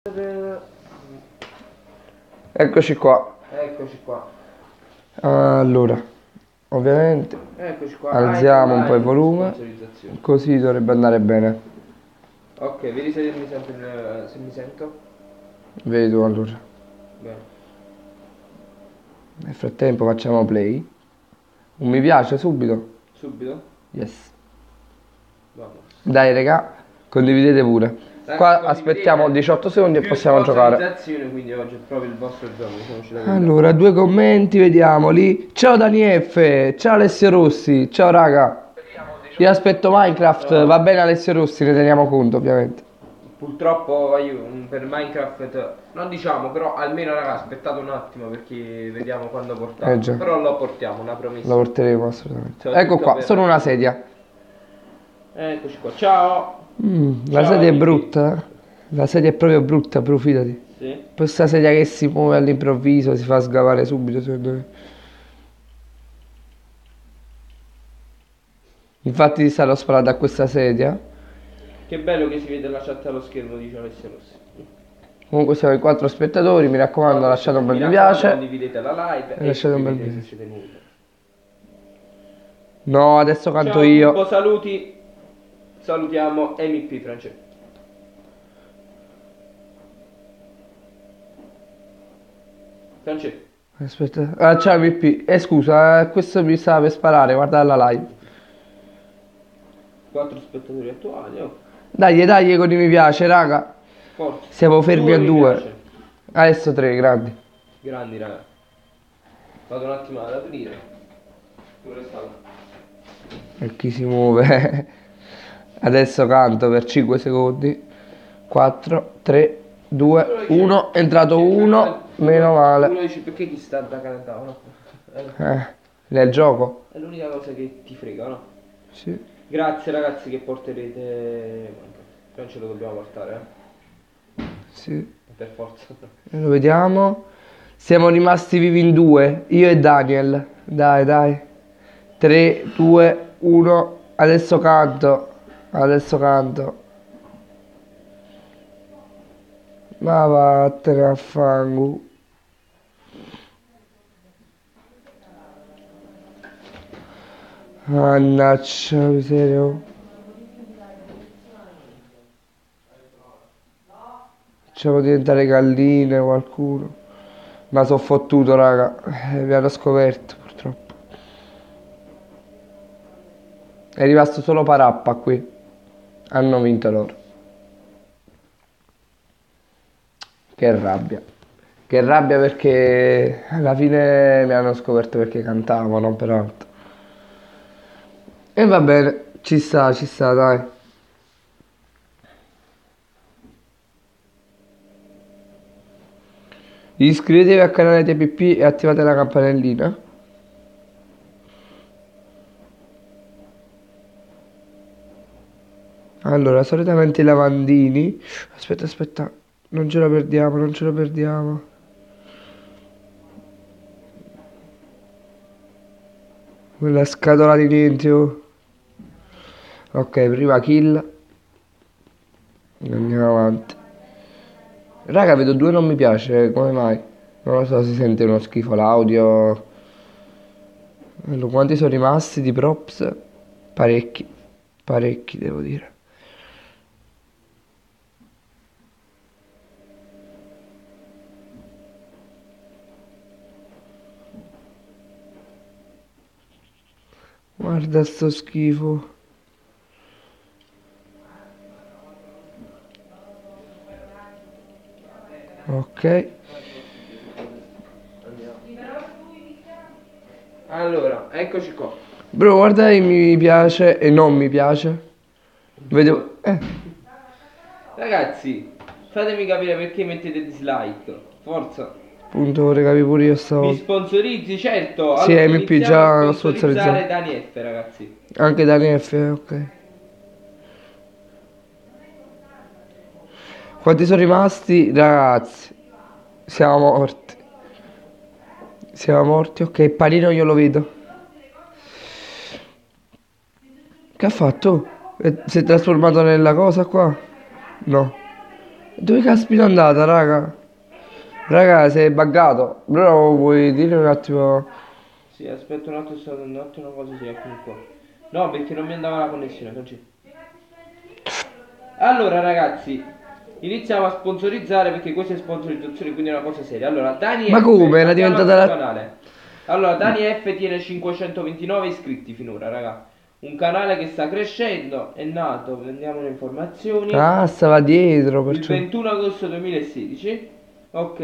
Eccoci qua. Eccoci qua. Allora, ovviamente Eccoci qua. alziamo un po' il volume, Sponsorizzazione. così dovrebbe andare bene. Ok, vedi se mi sento se mi sento? Vedo allora. Bene. Nel frattempo facciamo play. Un mi piace subito. Subito? Yes. Vamos. Dai raga, condividete pure. Qua aspettiamo 18 secondi e possiamo giocare. Sponsorizzazione, quindi oggi è proprio il vostro gioco, diciamoci la verità. Allora, 2 commenti, vediamoli. Ciao Dani F, ciao Alessio Rossi, ciao raga. Io aspetto Minecraft, va bene Alessio Rossi, ne teniamo conto ovviamente. Purtroppo io per Minecraft non diciamo, però almeno raga aspettate un attimo perché vediamo quando portare. Già. Però lo portiamo, una promessa. Lo porteremo assolutamente. Soprattutto Ecco qua, per- sono una sedia. Eccoci qua. Ciao. La Ciao, sedia è amici. brutta, eh? La sedia è proprio brutta, però fidati. Sì. Questa sedia che si muove all'improvviso si fa sgavare subito, secondo me. Infatti ti sarò sparato a questa sedia. Che bello che si vede la chat allo schermo, dice Alessio Rossi. Comunque siamo in 4 spettatori, mi raccomando lasciate un bel mi piace. Condividete la live e Lasciate un bel iscrivetevi mi se siete nuovi. No, adesso canto Ciao, io. Pippo, saluti. Salutiamo MP Francesco. Francesco. Aspetta. Ah, ciao MP. Scusa, questo mi stava per sparare, guarda la live. 4 spettatori attuali, oh. Dai con i mi piace, raga. Forza. Siamo fermi a mi 2. piace. Adesso 3, grandi. Grandi, raga. Vado un attimo ad aprire. Dove è stato? E chi si muove? Adesso canto per 5 secondi. 4, 3, 2, 1. È entrato 1. Meno male. Uno dice perché chi sta da cantare, no? Nel gioco? È l'unica cosa che ti frega, no? Sì. Grazie ragazzi che porterete. Non ce lo dobbiamo portare, Sì. per forza. Lo vediamo. Siamo rimasti vivi in 2. Io e Daniel. Dai. 3, 2, 1. Adesso canto. Ma vattene a fango. Mannaggia miseria. Facciamo diventare galline qualcuno. Ma sono fottuto raga. Mi hanno scoperto purtroppo. È rimasto solo Parappa qui. Hanno vinto loro. Che rabbia. Che rabbia perché alla fine mi hanno scoperto perché cantavo, non per altro. E va bene, ci sta, dai. Iscrivetevi al canale TPP e attivate la campanellina. Allora, solitamente i lavandini. Aspetta. Non ce lo perdiamo. Quella scatola di niente, oh. Ok, prima kill. Andiamo avanti. Raga, vedo 2 non mi piace, come mai? Non lo so, si sente uno schifo l'audio. Allora, quanti sono rimasti di props? Parecchi devo dire. Guarda sto schifo. Ok. Allora, eccoci qua. Bro, guarda i mi piace e non mi piace. Vedo. Ragazzi, fatemi capire perché mettete dislike. Forza. Appunto, vorrei capire pure io Mi stavolta. sponsorizzi, certo. Sì, Allora, MP iniziamo già a l'ho sponsorizzare sponsorizzato. Dani F, ragazzi. Anche Dani F, ok. Quanti sono rimasti? Ragazzi, siamo morti, ok. Panino io lo vedo. Che ha fatto? Si è trasformato nella cosa qua? No. Dove caspita è andata, raga? Raga, sei buggato. Però vuoi dire un attimo... Sì, aspetta un attimo, sto dando un attimo una cosa, sì, eccomi qua. No, perché non mi andava la connessione, Francesco. Allora ragazzi, iniziamo a sponsorizzare perché questa è sponsorizzazione, quindi è una cosa seria. Allora, Dani Ma F, come? Era andiamo al diventata suo la... canale. Allora, Dani F tiene 529 iscritti finora, raga. Un canale che sta crescendo, è nato, prendiamo le informazioni. Ah, stava dietro, Il perciò... 21 agosto 2016. Ok,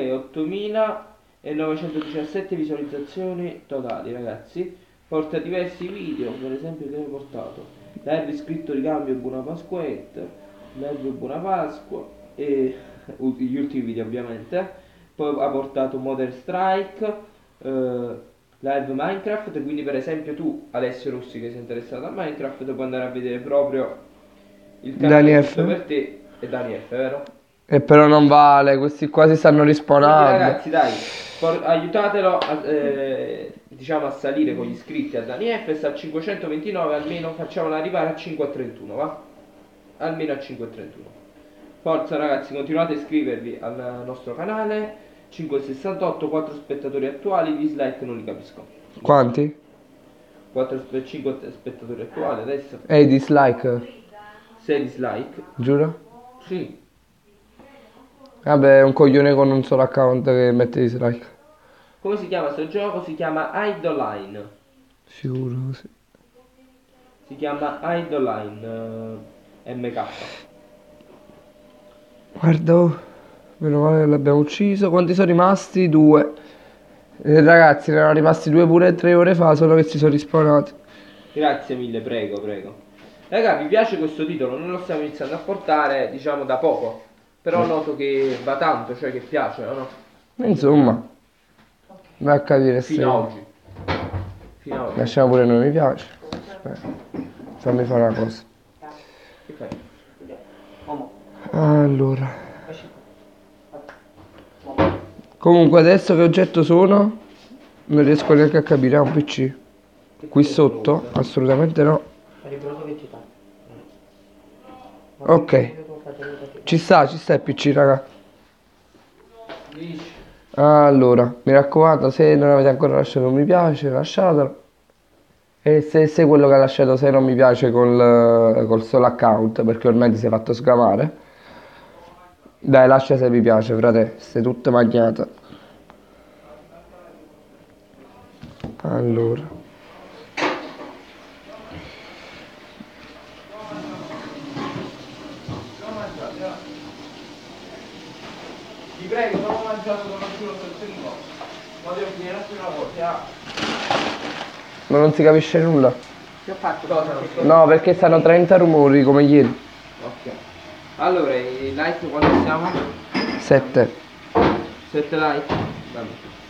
8917 visualizzazioni totali, ragazzi. Porta diversi video, per esempio che ho portato. Live iscritto ricambio Buona Pasquetta, live Buona Pasqua e gli ultimi video ovviamente. Poi ha portato Modern Strike, live Minecraft, quindi per esempio tu Alessio Russi che sei interessato a Minecraft puoi andare a vedere proprio il canale Dani giusto F. per te e Dani F, vero? E però non vale, questi qua si stanno Quindi rispawnando. ragazzi dai, aiutatelo a, diciamo a salire con gli iscritti a Dani F, sta a 529, almeno facciamola arrivare a 531, va? Almeno a 531. Forza ragazzi, continuate a iscrivervi al nostro canale. 568, 4 spettatori attuali, dislike non li capisco. Quanti? 5 spettatori attuali adesso. Ehi, dislike, 6 dislike. giuro? Sì. Vabbè, è un coglione con un solo account che mette dislike. Come si chiama questo gioco? Si chiama Idoline. Sicuro, sì. Si chiama Idoline MK. Guarda, oh, meno male che l'abbiamo ucciso. Quanti sono rimasti? 2. Ragazzi, ne erano rimasti 2 pure 3 ore fa, solo che si sono rispawnati. Grazie mille, prego, prego. Raga, vi piace questo titolo? Noi lo stiamo iniziando a portare, diciamo, da poco. Però noto che va tanto, cioè che piace, no? Insomma, vai a capire se... Fino a oggi. Fino a oggi. Lasciamo pure noi mi piace. Aspetta, fammi fare una cosa. Che fai? Allora. Comunque adesso che oggetto sono? Non riesco neanche a capire, è un PC. Qui sotto? Assolutamente no. Ok. Ci sta il PC, raga. Allora, mi raccomando, se non avete ancora lasciato un mi piace, lasciatelo. E se sei quello che ha lasciato 6 non mi piace col solo account, perché ormai ti sei fatto sgamare, dai, lascia se mi piace, frate, sei tutto magnata. Allora. Vi prego, non ho mangiato, non mangiato il primo. Ma devo finire una cosa. Ma non si capisce nulla. Che ho fatto? Cosa? No, perché stanno 30 rumori come ieri. Ok. Allora, i like quando siamo? 7. 7 like? Vabbè.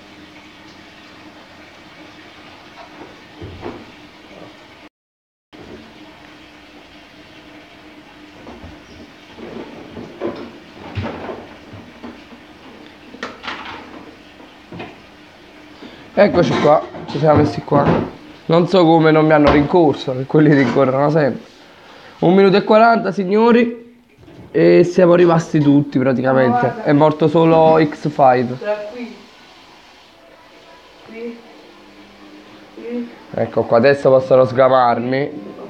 Eccoci qua, ci siamo messi qua. Non so come non mi hanno rincorso, che quelli rincorrono sempre. 1 minuto e 40 signori. E siamo rimasti tutti praticamente. È morto solo X5. Ecco qua, adesso possono sgamarmi.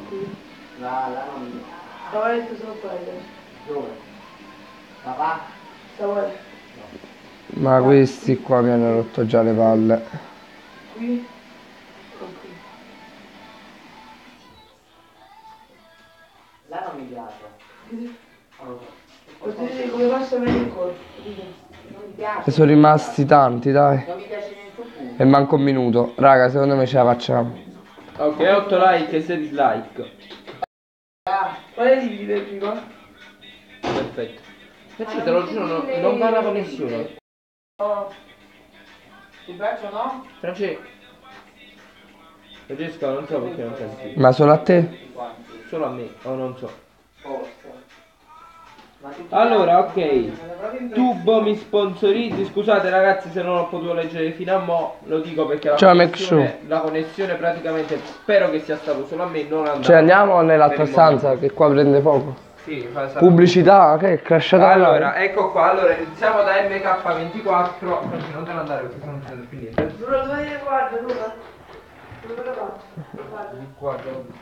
Ma questi qua mi hanno rotto già le palle. Là non mi piace. Come passa bene il corpo? Non mi piace. E sono rimasti tanti, dai. Non mi piace neanche un punto. E manca un minuto. Raga, secondo me ce la facciamo. Ok, 8 like e 6 dislike. Qual è il video prima? Perfetto. Perché te lo giuro, non va la connessione. Ti piace o no? Francesco, non so perché non senti. Ma solo a te? Solo a me, o non so. Forse. Ma ti Allora, ok. piace? Tubo mi sponsorizzi. Scusate ragazzi se non ho potuto leggere fino a mo'. Lo dico perché Ciao, Mac Show. la connessione praticamente spero che sia stato solo a me. Non andava. Cioè andiamo Per nell'altra il stanza momento. che qua prende poco. Sì, sarà Pubblicità, che è crashata la allora, live. ecco qua, allora iniziamo da MK24. Non te ne andare perché non c'è più niente. Dura, dove guarda, dura? Dove lo faccio? Lo faccio. Di qua,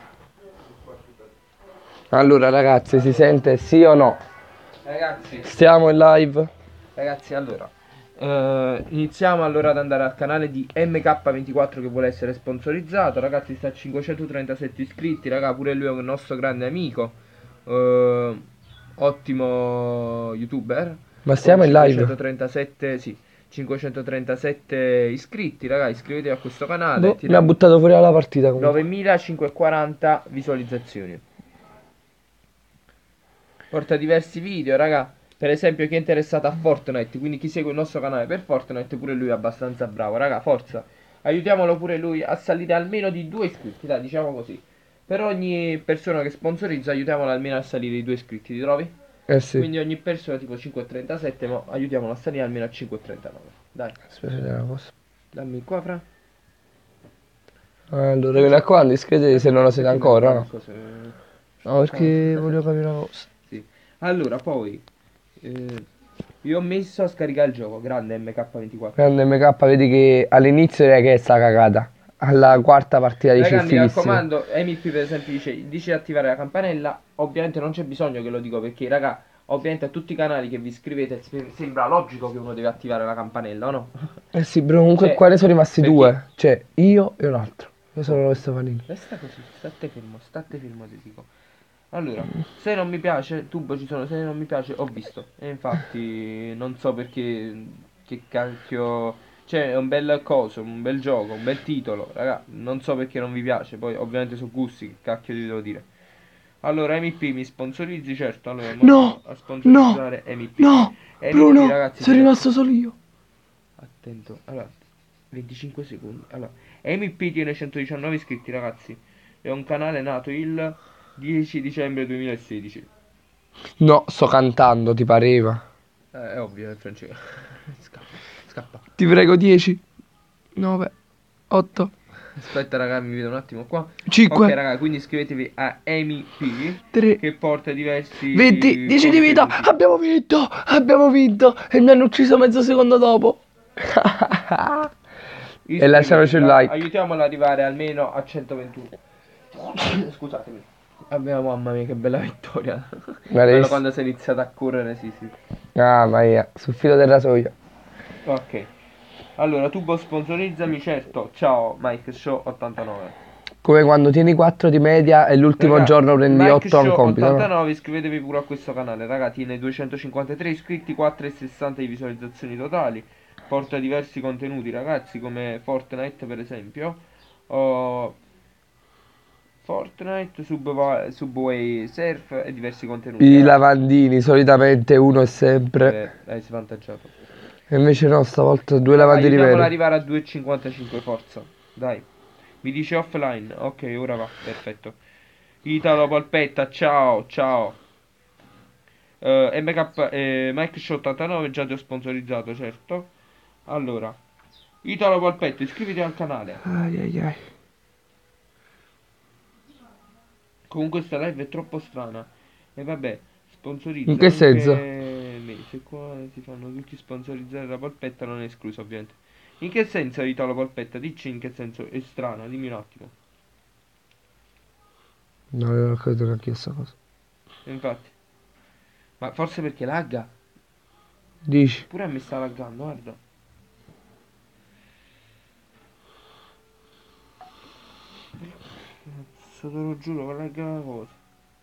Allora ragazzi, si sente sì o no? ragazzi, Stiamo in live. allora. Iniziamo allora ad andare al canale di MK24 che vuole essere sponsorizzato. Ragazzi, sta a 537 iscritti, raga, pure lui è un nostro grande amico. Ottimo youtuber. Ma stiamo Con in live? 537, sì, 537 iscritti, raga, iscrivetevi a questo canale. Boh, mi ha buttato fuori dalla partita comunque. 9540 visualizzazioni. Porta diversi video, raga. Per esempio, chi è interessato a Fortnite, quindi chi segue il nostro canale per Fortnite, pure lui è abbastanza bravo, raga. Forza, aiutiamolo pure lui a salire almeno di 2 iscritti, dai, diciamo così. Per ogni persona che sponsorizza, aiutiamolo almeno a salire di 2 iscritti, ti trovi? Eh sì. Quindi ogni persona tipo 5,37, ma aiutiamolo a salire almeno a 5,39. Dai, Aspetta una cosa. dammi qua, fra. Allora, mi raccomando, iscrivetevi se non lo siete ancora, no? Cose- No, perché voglio capire una cosa. Sì. Allora, poi io ho messo a scaricare il gioco, grande MK24. Grande MK, vedi che all'inizio era che è sta cagata. Alla quarta partita dice Raga, mi fighissimo. raccomando, MEP per esempio dice di attivare la campanella. Ovviamente non c'è bisogno che lo dico perché, raga, ovviamente a tutti i canali che vi iscrivete sembra logico che uno deve attivare la campanella, o no? Eh sì, bro, comunque Cioè, qua ne sono rimasti perché- due. Cioè, io e un altro. Io sono lo Stefanini. Resta così, state fermo, ti dico. Allora, se non mi piace, tubo ci sono, se non mi piace, ho visto. E infatti non so perché, che cacchio. Cioè, è un bel coso, un bel gioco, un bel titolo, raga. Non so perché non vi piace, poi ovviamente su gusti, che cacchio vi devo dire. Allora, MEP mi sponsorizzi, certo. Allora, mo No, a sponsorizzare MEP. no, MEP, Bruno, ragazzi, sono rimasto solo io. attento. Allora, 25 secondi. Allora, MEP tiene 119 iscritti, ragazzi. È un canale nato il 10 dicembre 2016. No, sto cantando, ti pareva. È ovvio, è francese. Scappa, scappa. Ti prego, 10, 9, 8, Aspetta, raga, mi vedo un attimo qua. 5, Ok, raga, quindi iscrivetevi a MEP 3, che porta diversi 20, 10 di vita. contenuti. Abbiamo vinto, abbiamo vinto. E mi hanno ucciso mezzo secondo dopo. E lasciamoci un like. Aiutiamolo ad arrivare almeno a 121. Scusatemi. Mamma mia, che bella vittoria. Bello quando si è iniziato a correre, sì, sì. Ah, ma io, sul filo del rasoio. Ok. Allora, Tubo sponsorizzami, certo. Ciao, Mike Show 89. Come quando tieni 4 di media e l'ultimo Raga, giorno prendi Mike 8 a un Show compito. No? 89, iscrivetevi pure a questo canale, raga. Tiene 253 iscritti, 4,60 di visualizzazioni totali. Porta diversi contenuti, ragazzi, come Fortnite, per esempio. Fortnite, Subway Surf e diversi contenuti. I ragazzi. lavandini, solitamente uno è sempre. Hai svantaggiato. E invece no, stavolta due Raga, lavandini aiutiamola ad veri. arrivare a 2,55, forza. Dai. Mi dice offline. Ok, ora va, perfetto. Italo Polpetta, ciao, ciao. MK, Mike Show 89, già ti ho sponsorizzato, certo. Allora, Italo Polpetta, iscriviti al canale. Ai ai ai. Comunque questa live è troppo strana. E vabbè, sponsorizza. In che senso? Mese qua si fanno tutti sponsorizzare la polpetta, non è escluso ovviamente. In che senso Italo Polpetta? Dici in che senso è strana, dimmi un attimo. No, io non credo neanche io sta cosa. Infatti. Ma forse perché lagga? Dici? Pure a me sta laggando, guarda. Cazzo, te lo giuro, che lagga una cosa.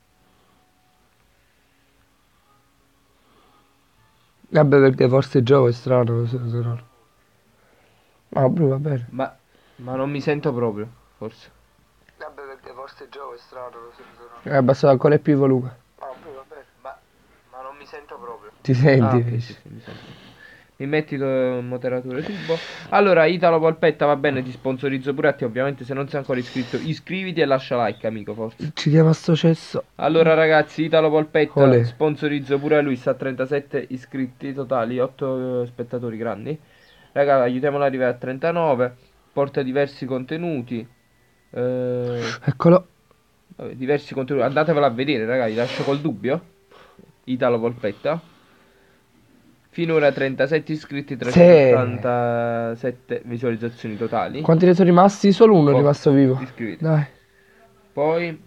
Vabbè, perché forse il gioco è strano, se no. No, bro, va bene. Ma non mi sento proprio, forse. Vabbè, perché forse il gioco è strano, se no. Basta ancora più volume. No, bro, va bene. Ma non mi sento proprio. Ti senti? Ah, ok, sì, mi sento. Mi metti il moderatore Tubo. Allora, Italo Polpetta, va bene, ti sponsorizzo pure a te. Ovviamente, se non sei ancora iscritto, iscriviti e lascia like, amico, forse. Ci diamo a sto cesso. Allora, ragazzi, Italo Polpetta, Olè. sponsorizzo pure a lui. Sta a 37 iscritti totali, 8 spettatori grandi. Raga, aiutiamolo ad arrivare a 39. Porta diversi contenuti. Eccolo. Vabbè, diversi contenuti, andatevelo a vedere, ragazzi, lascio col dubbio. Italo Polpetta. Finora 37 iscritti, Sì. 387 visualizzazioni totali. Quanti ne sono rimasti? Solo uno è Oh, rimasto vivo. iscriviti. Dai. Poi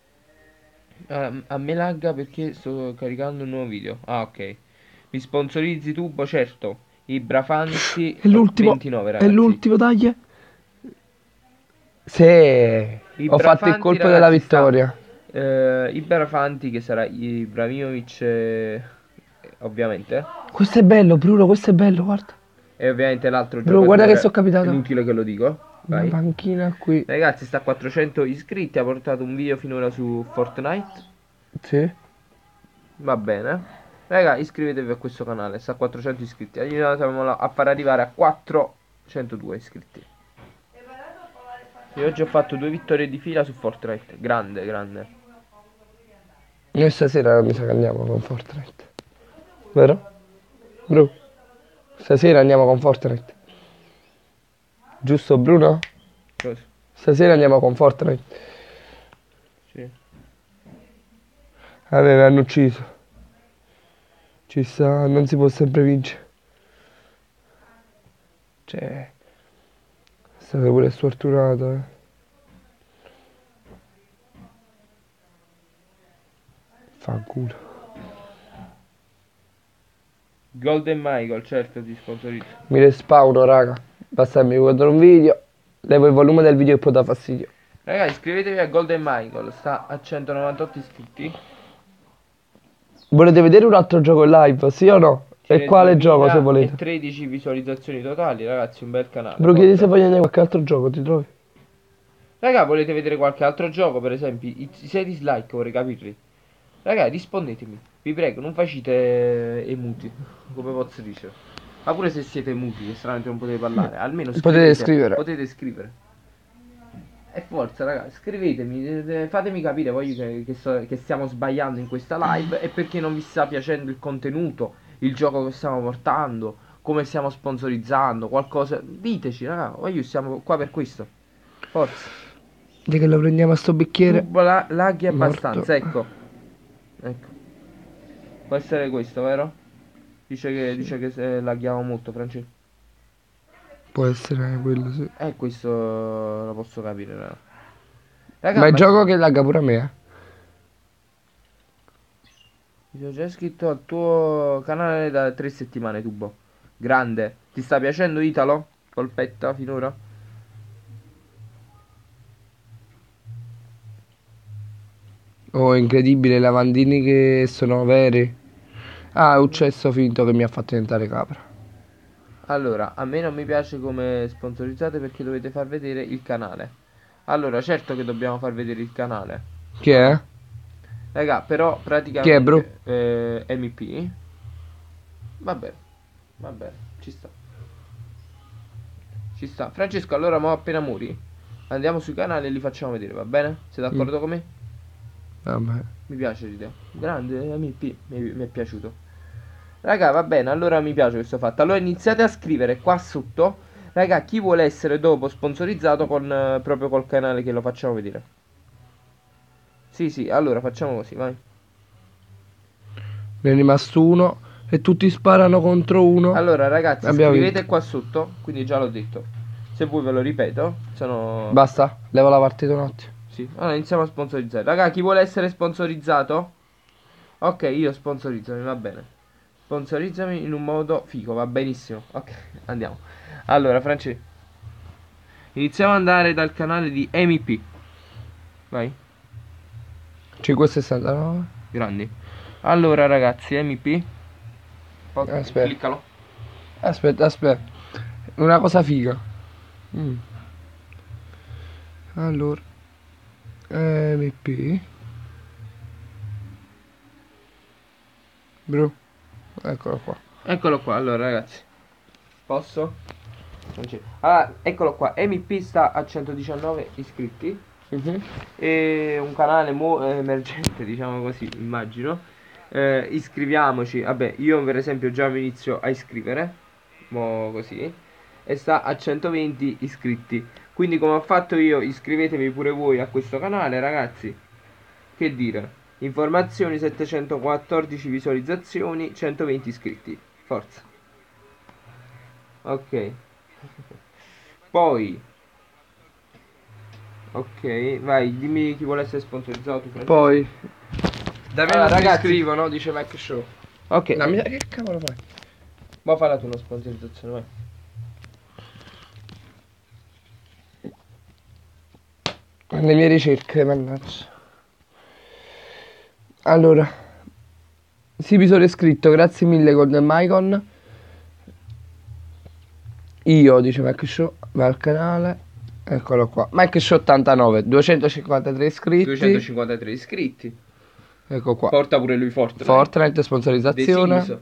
a me lagga perché sto caricando un nuovo video. Ah, ok. Mi sponsorizzi Tubo, certo. Ibrafanti È l'ultimo. 29, È ragazzi. l'ultimo, dai. Sì. Ho fatto il Ibrafanti, colpo della ragazzi, sta vittoria. Ibrafanti, che sarà Ibrahimovic, ovviamente. Questo è bello, Bruno, questo è bello, guarda. E ovviamente l'altro Bruno, guarda che giocatore. sto capitato. Inutile che lo dico. Una Vai. panchina qui. Ragazzi, sta a 400 iscritti. Ha portato un video finora su Fortnite. Sì. Va bene. Raga, iscrivetevi a questo canale. Sta a 400 iscritti. Aiutiamolo a far arrivare a 402 iscritti. E oggi ho fatto 2 vittorie di fila su Fortnite. Grande, grande. Noi stasera mi sa che andiamo con Fortnite. Vero? Bru. Stasera andiamo con Fortnite. Giusto, Bruno? Cosa? Stasera andiamo con Fortnite. Sì. A me mi hanno ucciso. Ci sta, non si può sempre vincere. Cioè, è stato pure sfortunato, eh. Fanculo. Golden Michael, certo, ti sponsorizzo. Mi respawno, raga. Basta che mi guardano un video. Levo il volume del video e poi dà fastidio. Ragazzi, iscrivetevi a Golden Michael. Sta a 198 iscritti. Volete vedere un altro gioco in live? Sì o no? E Tiene quale gioco se volete? 13 visualizzazioni totali, ragazzi, un bel canale. Bro, chiedi se Forte. vogliono qualche altro gioco, ti trovi? Raga, volete vedere qualche altro gioco? Per esempio, i 6 dislike, vorrei capirli. Raga, rispondetemi. Vi prego, non facite emuti, come posso dire. Ma pure se siete muti, che stranamente non potete parlare, almeno Potete scrivete. scrivere. Potete scrivere. E forza, raga, scrivetemi, fatemi capire voi che stiamo sbagliando in questa live e perché non vi sta piacendo il contenuto, il gioco che stiamo portando, come stiamo sponsorizzando, qualcosa. Diteci, raga, voglio siamo qua per questo. Forza. Dì che lo prendiamo a sto bicchiere. Tubo laghi Morto. abbastanza, ecco. Ecco. Può essere questo, vero? Dice che se laghiamo molto, Francesco. Può essere quello, sì. Questo lo posso capire, raga. Raga, Ma il gioco che lagga pure a me, eh. mi sono già iscritto al tuo canale da 3 settimane, Tubo. Grande. Ti sta piacendo Italo? Polpetta finora? Oh, incredibile, i lavandini che sono veri. Ah, è un cesso finto che mi ha fatto diventare capra. Allora, a me non mi piace come sponsorizzate perché dovete far vedere il canale. Allora, certo che dobbiamo far vedere il canale. Chi è? Raga, però Chi è, bro? praticamente MP. Va bene, ci sta. Ci sta. Francesco, allora mo appena muri, andiamo sui canali e li facciamo vedere, va bene? Sei d'accordo con me? Vabbè. Mi piace l'idea. Grande MP, mi è piaciuto. Raga, va bene, allora mi piace questo fatto. Allora iniziate a scrivere qua sotto. Raga, chi vuole essere dopo sponsorizzato con proprio col canale che lo facciamo vedere. Sì, allora facciamo così, vai. Ne è rimasto uno e tutti sparano contro uno. Allora, ragazzi, Abbiamo scrivete vinto. qua sotto, quindi già l'ho detto. Se vuoi ve lo ripeto, se no... Basta, levo la partita un attimo. Sì, allora iniziamo a sponsorizzare. Raga, chi vuole essere sponsorizzato? Ok, io sponsorizzami, va bene. Sponsorizzami in un modo figo, va benissimo. Ok, andiamo. Allora, Francesco, iniziamo ad andare dal canale di MEP. Vai, 5,69. grandi. Allora, ragazzi, MEP. Aspetta. Cliccalo. Aspetta. Una cosa figa. Allora. MP. Bro. Eccolo qua. Eccolo qua, allora, ragazzi. Posso? Non c'è. Allora, eccolo qua. MEP sta a 119 iscritti. E un canale emergente, diciamo così, immagino. Iscriviamoci. Vabbè, io per esempio già mi inizio a iscrivere. Mo così. E sta a 120 iscritti. Quindi come ho fatto io, iscrivetevi pure voi a questo canale, ragazzi. Che dire? Informazioni, 714 visualizzazioni, 120 iscritti. Forza. Ok. Poi. Ok, vai, dimmi chi vuole essere sponsorizzato tu, Francesco. Poi da me Allora, non ragazzi. mi scrivono, dice Mac Show. Ok. La mia... Che cavolo fai? Ma falla tu una sponsorizzazione, vai. Le mie ricerche, mannaggia. Allora, sì, mi sono iscritto, grazie mille con il Mycon. Io, dice Mac Show, va al canale. Eccolo qua. Mac Show 89, 253 iscritti. 253 iscritti. Ecco qua. Porta pure lui Fortnite. Fortnite, sponsorizzazione. The Sims.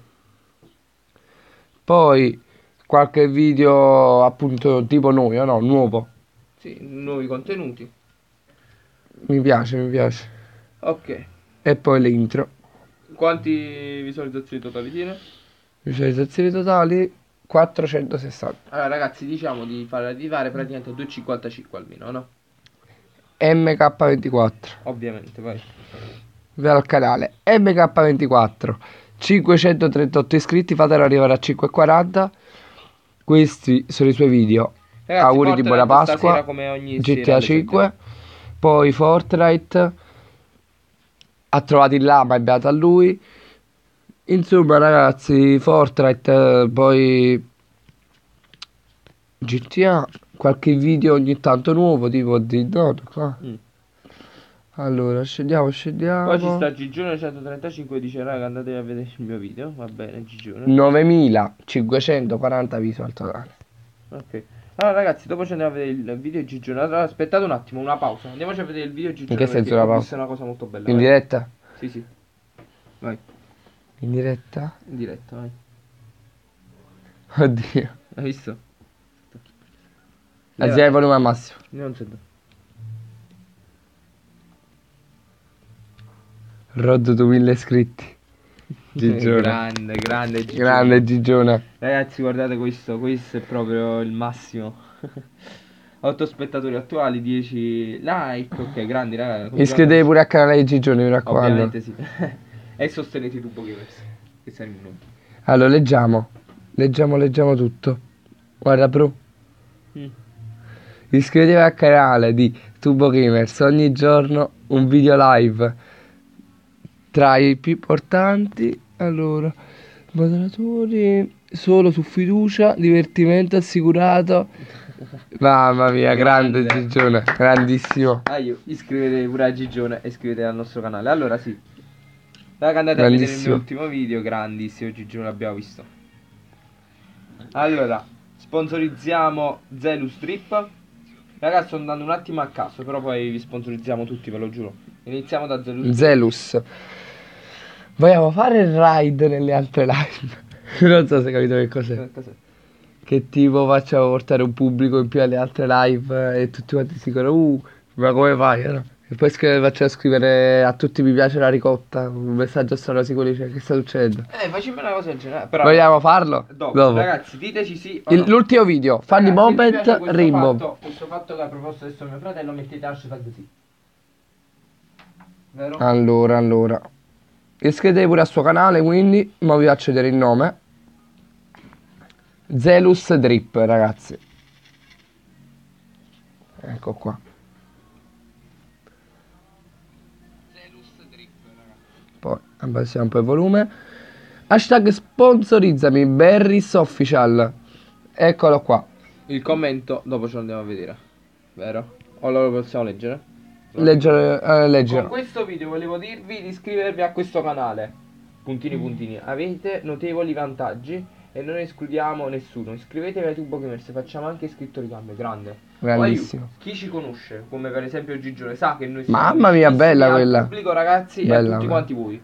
Poi qualche video appunto tipo noi, o no? Nuovo. Sì, nuovi contenuti. Mi piace, mi piace. Ok. E poi l'intro. Quanti visualizzazioni totali tiene? Visualizzazioni totali 460. Allora ragazzi, diciamo di far arrivare praticamente a 2,55 almeno, no? MK24. Ovviamente, vai. Vai al canale MK24. 538 iscritti, fatelo arrivare a 5,40. Questi sono i suoi video. Ragazzi, Auguri di buona Fortnite Pasqua. stasera come ogni sera GTA alle 5. Poi Fortnite. Ha trovato là, ma è beato a lui. Insomma, ragazzi, Fortnite, poi GTA, qualche video ogni tanto nuovo, tipo di no, qua. Mm. Allora, scendiamo. Poi ci sta Gigione 135, dice raga andate a vedere il mio video. Va bene Gigione. 9540 visual totale. Ok. Allora ragazzi, dopo ci andiamo a vedere il video di Gigione. Allora, aspettate un attimo, una pausa. Andiamoci a vedere il video di Gigione. In che senso perché una ho pausa? visto una cosa molto bella. In vai. diretta? Sì, sì. Vai. In diretta? In diretta, vai. Oddio. Hai visto? Alziamo il volume al massimo. Non sento. Rod 2000 iscritti. Gigione. Grande, grande Gigione. Grande Gigione. Ragazzi, guardate questo è proprio il massimo. 8 spettatori attuali, 10 like, ok, grandi ragazzi. Iscrivetevi pure al canale di Gigione, mi raccomando. Ovviamente sì. E sostenete Tubo Gamers. Che saremo noi. Allora, leggiamo. Leggiamo tutto. Guarda, bro. Mm. Iscrivetevi al canale di Tubo Gamers. Ogni giorno un video live. Tra i più importanti. Allora, moderatori. Solo su fiducia. Divertimento assicurato. Mamma mia, grande Gigione. Grandissimo. Ah, iscrivetevi pure a Gigione e iscrivetevi al nostro canale. Allora sì. Raga, andate a vedere il Grandissimo. mio ultimo video. Grandissimo Gigione, l'abbiamo visto. Allora, sponsorizziamo Zelus Trip. Ragazzi, sto andando un attimo a caso, però poi vi sponsorizziamo tutti, ve lo giuro. Iniziamo da Zelus Trip. Zelus. Vogliamo fare il raid nelle altre live. Non so se hai capito che cos'è. Cos'è? Che tipo facciamo portare un pubblico in più alle altre live e tutti quanti si dicono ma come fai? No? E poi faccio scrivere a tutti mi piace la ricotta, un messaggio strano sicuro dice che sta succedendo. Facciamo una cosa in generale. Però Vogliamo farlo? dopo. Ragazzi, diteci sì o no. L'ultimo video, Funny Ragazzi, se vi Moment, piace questo Rainbow. questo fatto che ha proposto adesso mio fratello, mettete hashtag sì. Vero? Allora. Iscrivetevi pure al suo canale, quindi, ma vi faccio vedere il nome. Zelus Drip, ragazzi. Ecco qua. Poi abbassiamo un po' il volume. Hashtag sponsorizzami Berries Official. Eccolo qua. Il commento dopo ce lo andiamo a vedere. Vero? O lo possiamo leggere? Leggere. Con questo video volevo dirvi di iscrivervi a questo canale. Puntini. Avete notevoli vantaggi e non escludiamo nessuno. Iscrivetevi ai Tubo Gamers, facciamo anche iscritto ricambio, grande. Grandissimo. Poi, chi ci conosce, come per esempio Gigione, sa che noi siamo Mamma mia, bella quella. al pubblico, ragazzi, e a Bella, tutti bella. quanti voi.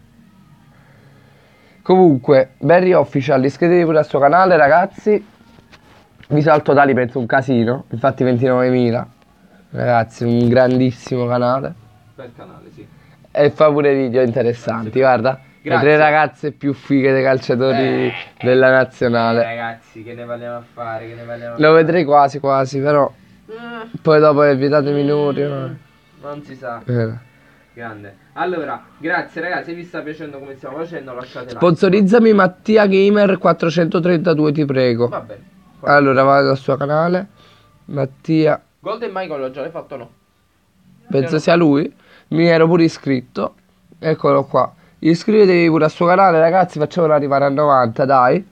Comunque, Berry Official, iscrivetevi pure al suo canale, ragazzi. Visual totali penso un casino. Infatti 29.000. Ragazzi, un grandissimo canale. Bel canale, sì. E fa pure video interessanti, guarda. Le Grazie. 3 ragazze più fighe dei calciatori della nazionale. Ragazzi, che ne parliamo a fare? Lo vedrei quasi, però. Poi dopo è vietato ai minori. No? Non si sa. Grande. Allora, grazie ragazzi, se vi sta piacendo come stiamo facendo, lasciate like. Sponsorizzami Mattia Gamer 432, ti prego. Va bene. Allora vado al suo canale. Mattia, Golden Michael l'ho già fatto o no? penso sia lui. Mi ero pure iscritto. Eccolo qua. Iscrivetevi pure al suo canale, ragazzi. Facciamolo arrivare a 90, dai.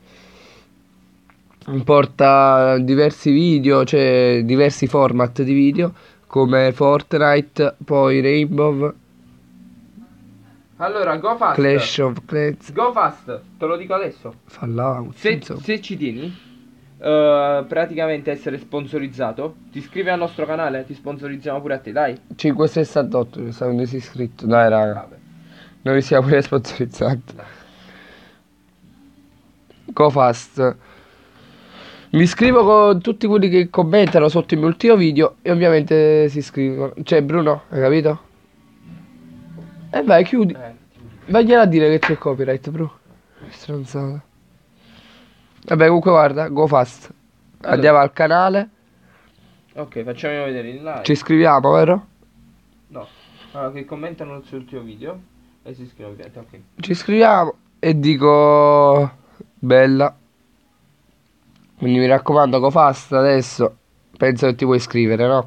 Porta diversi video, cioè diversi format di video, come Fortnite, poi Rainbow, Allora, go fast. Clash of Clans, Go fast, te lo dico adesso. Fallout, Se, insomma. se ci tieni, praticamente essere sponsorizzato, ti iscrivi al nostro canale, ti sponsorizziamo pure a te, dai. 568, mi sono iscritto. Dai, raga. Vabbè. Noi siamo pure sponsorizzati. Dai. Go fast. Mi iscrivo con tutti quelli che commentano sotto il mio ultimo video e ovviamente si iscrivono. Cioè, Bruno, hai capito? E vai, chiudi. Vagliela a dire che c'è copyright, bro. Stronzata. Vabbè, comunque guarda, go fast. Allora. Andiamo al canale. Ok, facciamo vedere in live. Ci iscriviamo, vero? No. Allora, che commentano il suo ultimo video e si iscrivono ovviamente, ok. Ci iscriviamo e dico bella. Quindi mi raccomando, go fast adesso. Penso che ti puoi iscrivere, no?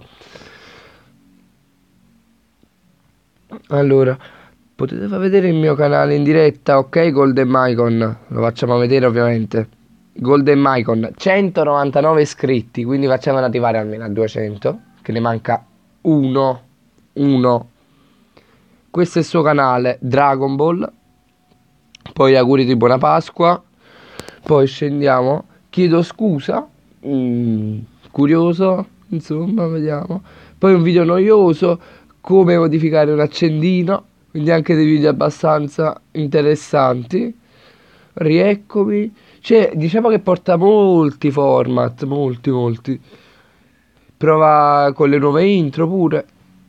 Allora, potete far vedere il mio canale in diretta, ok? Golden Maicon, lo facciamo vedere ovviamente. Golden Maicon, 199 iscritti, quindi facciamolo arrivare almeno a 200, che ne manca uno. Questo è il suo canale, Dragon Ball. Poi auguri di buona Pasqua. Poi scendiamo, chiedo scusa, curioso, insomma, vediamo. Poi un video noioso, come modificare un accendino, quindi anche dei video abbastanza interessanti. Rieccomi, cioè diciamo che porta molti format, molti. Prova con le nuove intro pure.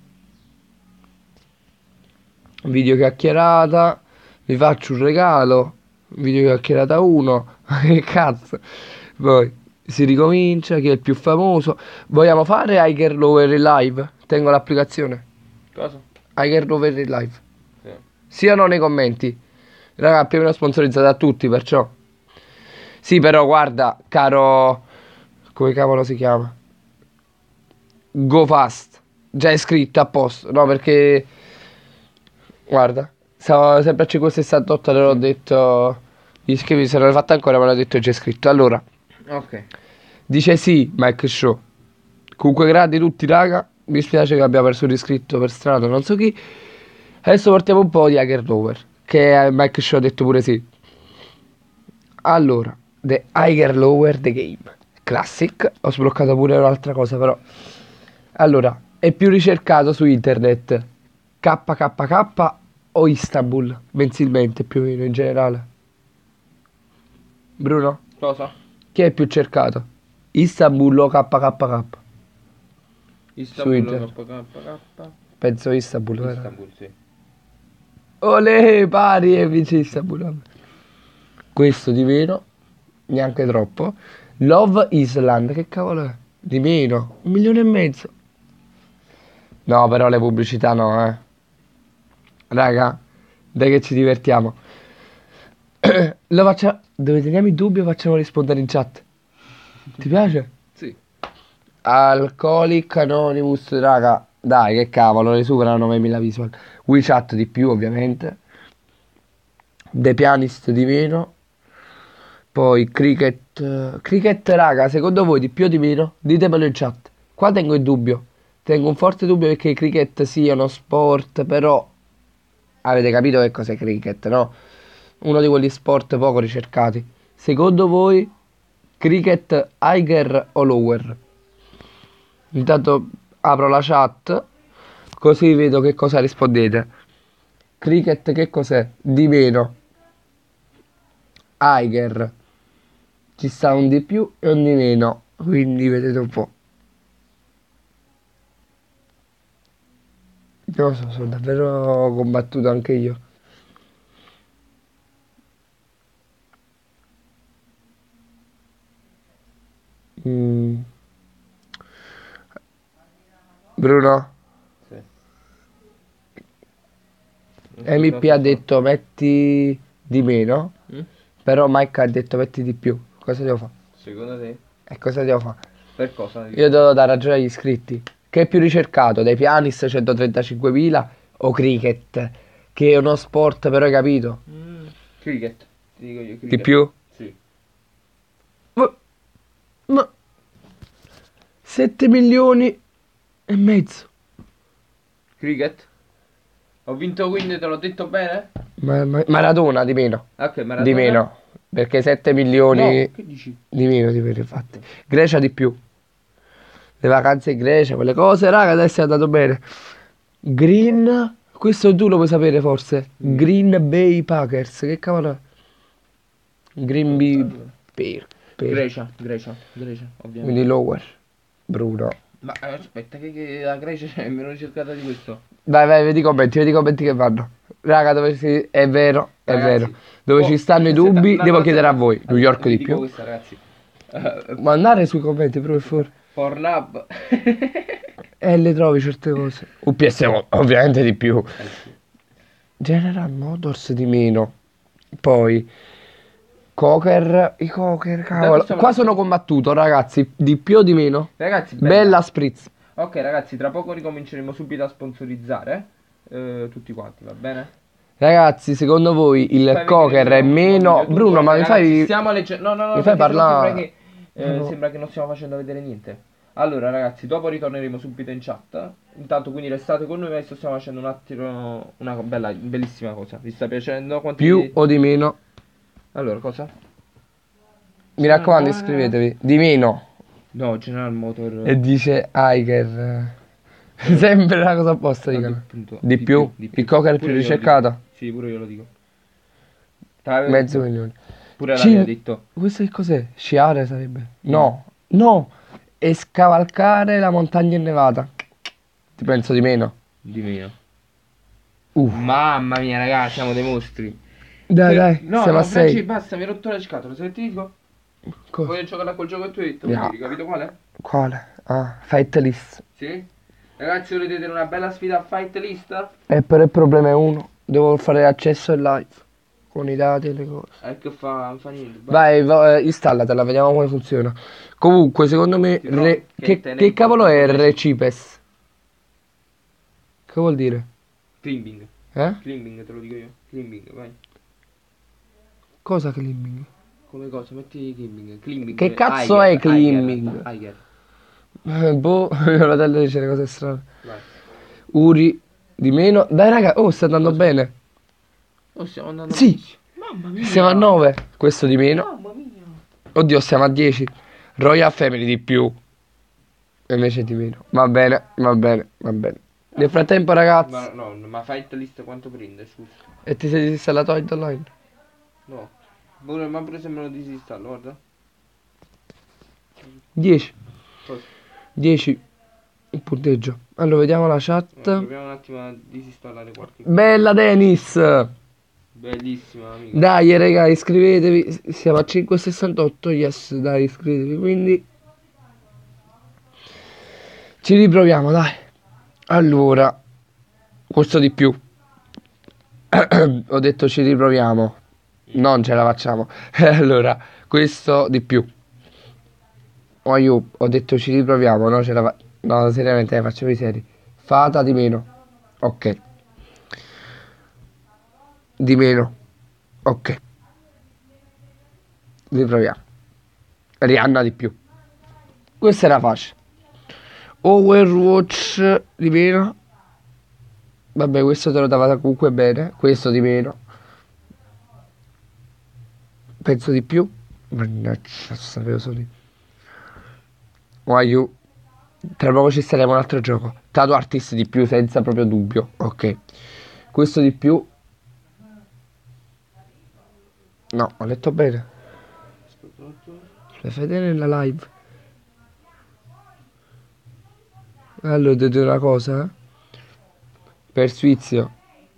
Video chiacchierata, vi faccio un regalo, video chiacchierata 1, che cazzo. Poi si ricomincia, chi è il più famoso. Vogliamo fare Hiker Lover in live? Tengo l'applicazione. Cosa? Hiker Lover in live. Sì. Sì o no nei commenti? Raga, più o meno sponsorizzata da tutti, perciò. Sì, però guarda, caro... Come cavolo si chiama? Go fast. Già è iscritto, a posto. No, perché... Guarda, stavo sempre a 568, allora ho detto... Gli iscrivi, se non l'hai fatto ancora, me l'ha detto già iscritto. Allora, Ok. dice sì, Mike Show. Comunque grandi tutti, raga. Mi spiace che abbia perso l'iscritto per strada, non so chi. Adesso portiamo un po' di Hacker Lover, che Mike Show ha detto pure sì. Allora, The Hacker Lover The Game Classic. Ho sbloccato pure un'altra cosa, però. Allora, è più ricercato su internet KKK o Istanbul, mensilmente più o meno in generale. Bruno, Cosa? chi è più cercato? Istanbul o KKK? Istanbul, Internet. KKK. Penso Istanbul, vero? Istanbul, sì. Olè, pari e vince Istanbul. Vabbè. Questo di meno, neanche troppo. Love Island, che cavolo è? Di meno, 1,5 milioni. No, però le pubblicità no, eh. Raga, dai che ci divertiamo. Lo facciamo... Dove teniamo i dubbi facciamo rispondere in chat. Ti piace? Sì. Alcoholic Anonymous, raga. Dai, che cavolo, le superano 9.000 visual. WeChat di più, ovviamente. The Pianist di meno. Poi Cricket. Cricket, raga, secondo voi di più o di meno? Ditemelo in chat. Qua tengo il dubbio. Tengo un forte dubbio perché cricket sia uno sport, però... Avete capito che cos'è cricket, no? Uno di quegli sport poco ricercati. Secondo voi, cricket higher o lower? Intanto apro la chat, così vedo che cosa rispondete. Cricket che cos'è? Di meno. Higher. Ci sta un di più e un di meno. Quindi vedete un po'. Non lo so, sono davvero combattuto anche io. Mm. Bruno, Sì. MP ha detto metti di meno, però Mike ha detto metti di più. Cosa devo fare? Secondo te? E cosa devo fare? Per cosa? Io devo dare ragione agli iscritti. Che è più ricercato, dai pianis 135.000 o cricket? Che è uno sport, però hai capito? Cricket. Ti dico io cricket. Di più? Sì. Ma 7 milioni e mezzo. Cricket? Ho vinto quindi, te l'ho detto bene? Maradona di meno. Ok, Maradona. Di meno. Perché 7 milioni No, che dici? di meno, infatti. Grecia di più. Le vacanze in Grecia, quelle cose, raga, adesso è andato bene. Green, questo tu lo puoi sapere forse. Green Bay Packers, che cavolo è? Green Bay Grecia, ovviamente. Quindi lower. Bruno. Ma aspetta, che la Grecia è meno ricercata di questo. Vai, vedi i commenti che vanno. Raga, è vero, è Ragazzi, vero. Dove ci stanno i dubbi, devo chiedere a voi. New York vi di dico più. questa, ragazzi. Ma andare sui commenti, per favore. Pornhub. Le trovi certe cose. UPS ovviamente di più. General Motors di meno. Poi i Coker, cavolo. Qua sono combattuto, ragazzi. Di più o di meno? Ragazzi, Bella spritz. Ok, ragazzi, tra poco ricominceremo subito a sponsorizzare. Tutti quanti, va bene? Ragazzi, secondo voi il Coker è meno. Bruno, ma mi fai. Stiamo leggendo. No, mi fai parlare. Sembra che non stiamo facendo vedere niente. Allora, ragazzi, dopo ritorneremo subito in chat. Intanto, quindi restate con noi. Adesso stiamo facendo un attimo una bellissima cosa. Vi sta piacendo? Più o di meno? Allora, cosa? Mi raccomando, iscrivetevi. Di meno. No, General Motor. E dice Hiker. Sempre una cosa apposta, dicono. Di più? Il Coker è più ricercato? Sì, pure io lo dico. Mezzo milione. Pure l'aveva detto. Questo che cos'è? Sciare sarebbe? No. E scavalcare la montagna innevata. Ti penso di meno. Di meno. Mamma mia, ragazzi, siamo dei mostri. Dai, no, siamo a 6. Franci, basta, mi hai rotto le scatole. Se ti dico, voglio giocare a quel gioco che tu hai detto. Yeah. Hai capito qual è? Quale? Fight List. Sì? Ragazzi, volete vedere una bella sfida a Fight List? Però il problema è uno. Devo fare l'accesso in live. Con i dati e le cose. Che fa niente. Vai, installatela, vediamo come funziona. Comunque, secondo me, che cavolo è Recipes? Che vuol dire? Climbing. Climbing, te lo dico io. Climbing, vai. Cosa climbing? Come cosa? Metti climbing. Climbing. Che cazzo è climbing? Hiker. Mio fratello dice le cose strane. Vai. Uri di meno. Dai, raga, sta andando bene. Stiamo andando Sì. benissimo. Mamma mia. Siamo a 9. Questo di meno. Mamma mia. Oddio, siamo a 10. Royal Family di più. E invece di meno. Va bene. Nel frattempo, ragazzi. Ma Fight List quanto prende, scusa? E ti sei disinstallato Hide Online? No. Ma pure se me lo disinstallo, guarda. 10. Cosa? 10. Il punteggio. Allora, vediamo la chat. Proviamo un attimo a disinstallare qualche. Bella Dennis. Bellissima, amica. Dai, raga, iscrivetevi. Siamo a 5,68. Yes, dai, iscrivetevi. Quindi ci riproviamo, dai. Allora, questo di più. Ho detto ci riproviamo. Non ce la facciamo. Allora, questo di più. Ho detto ci riproviamo. No, seriamente, facciamo i seri. Fata di meno. Ok. Di meno. Ok. Riproviamo. Rihanna di più. Questa era facile. Overwatch di meno. Vabbè, questo te lo dava comunque bene. Questo di meno. Penso di più. Mannaggia, sapevo solo. Waiu. Tra poco ci saremo un altro gioco. Tattoo Artist di più, senza proprio dubbio. Ok. Questo di più. No, ho letto bene. Le fai vedere nella live. Allora, devo dire una cosa, Per Sfizio.